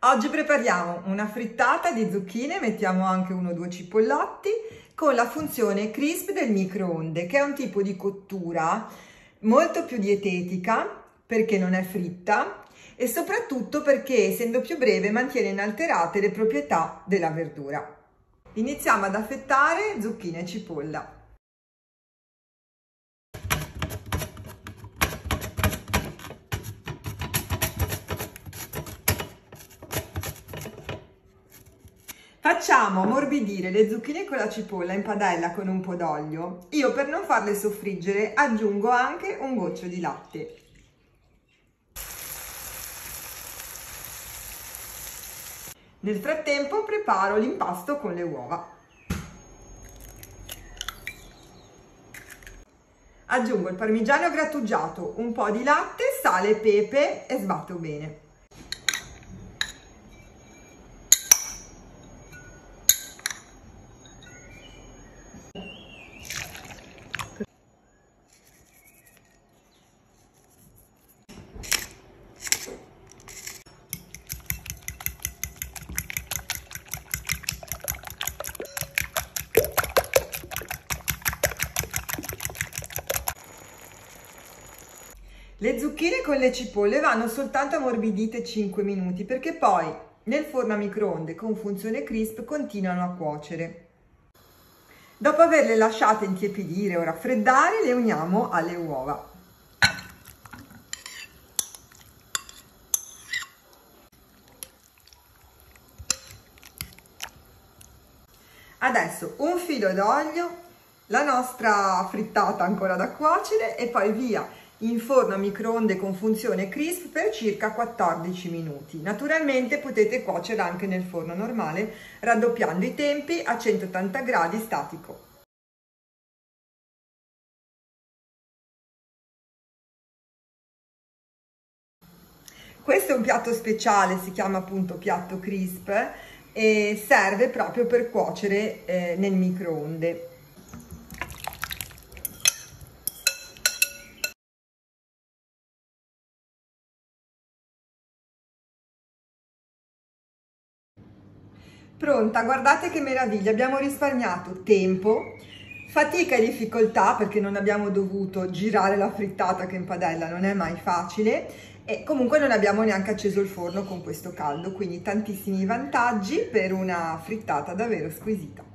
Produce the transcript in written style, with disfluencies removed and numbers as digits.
Oggi prepariamo una frittata di zucchine, mettiamo anche 1 o 2 cipollotti con la funzione crisp del microonde, che è un tipo di cottura molto più dietetica perché non è fritta e soprattutto perché, essendo più breve, mantiene inalterate le proprietà della verdura. Iniziamo ad affettare zucchine e cipolla. Facciamo ammorbidire le zucchine con la cipolla in padella con un po' d'olio. Io, per non farle soffriggere, aggiungo anche un goccio di latte. Nel frattempo preparo l'impasto con le uova. Aggiungo il parmigiano grattugiato, un po' di latte, sale e pepe e sbatto bene. Le zucchine con le cipolle vanno soltanto ammorbidite 5 minuti perché poi nel forno a microonde con funzione crisp continuano a cuocere. Dopo averle lasciate intiepidire o raffreddare, le uniamo alle uova. Adesso un filo d'olio, la nostra frittata ancora da cuocere e poi via in forno a microonde con funzione crisp per circa 14 minuti. Naturalmente potete cuocerla anche nel forno normale, raddoppiando i tempi a 180 gradi statico. Questo è un piatto speciale, si chiama appunto piatto crisp e serve proprio per cuocere nel microonde. Pronta, guardate che meraviglia, abbiamo risparmiato tempo, fatica e difficoltà perché non abbiamo dovuto girare la frittata che in padella non è mai facile e comunque non abbiamo neanche acceso il forno con questo caldo, quindi tantissimi vantaggi per una frittata davvero squisita.